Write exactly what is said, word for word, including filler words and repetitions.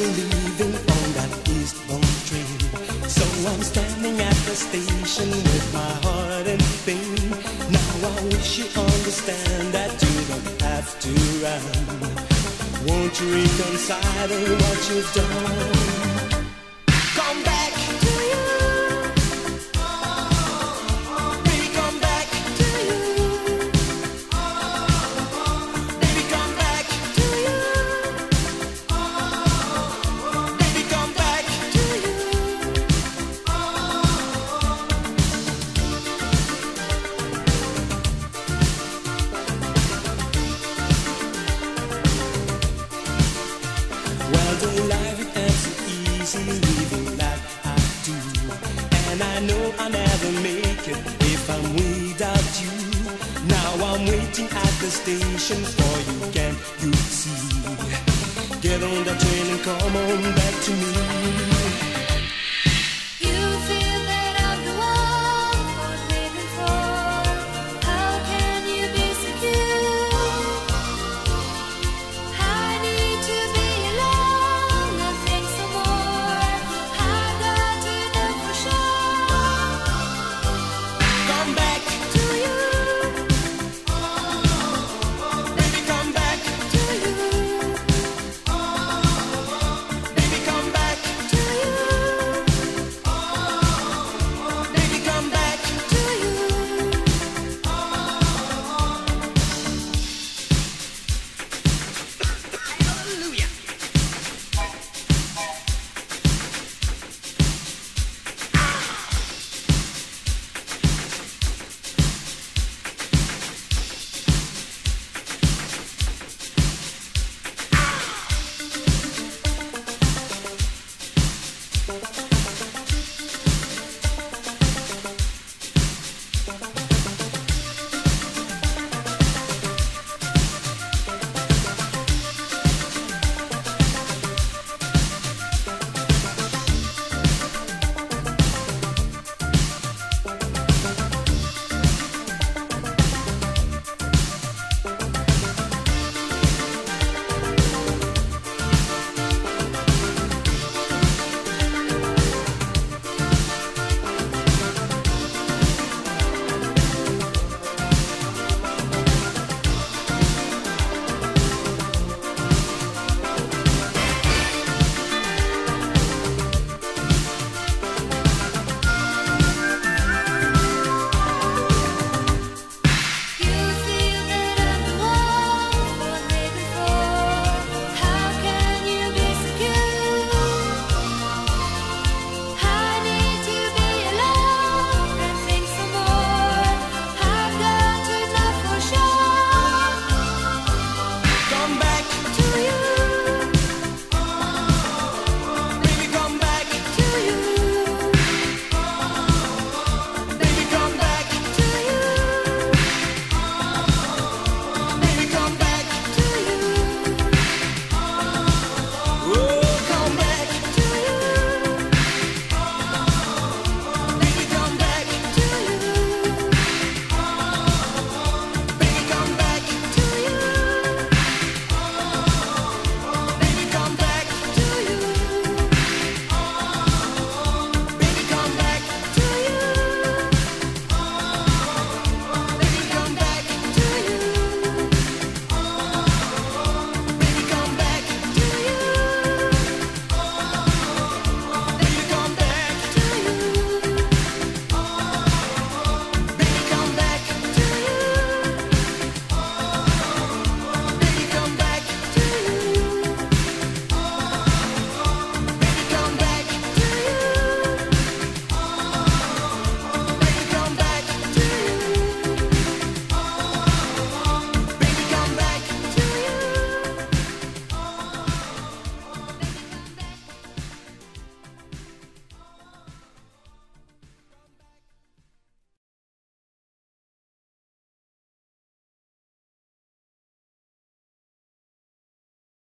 leaving on that eastbound train. So I'm standing at the station with my heart in pain. Now I wish you understand that you don't have to run. Won't you reconsider what you've done? Come back to you. Baby, come back to you. Baby, come back to you. Baby, come back to you. Well, the life it ain't so easy living like I do, and I know I'll never make it if I'm without you. Now I'm waiting at the station for you, can't you see? Get on the train and come on back to me. You feel that I'm the one worth living for. How can you be so cute? I need to be alone, nothing some more. I got to know for sure. Come back To you, baby, come back to you, baby, come back to you, baby, come back to you. Hallelujah.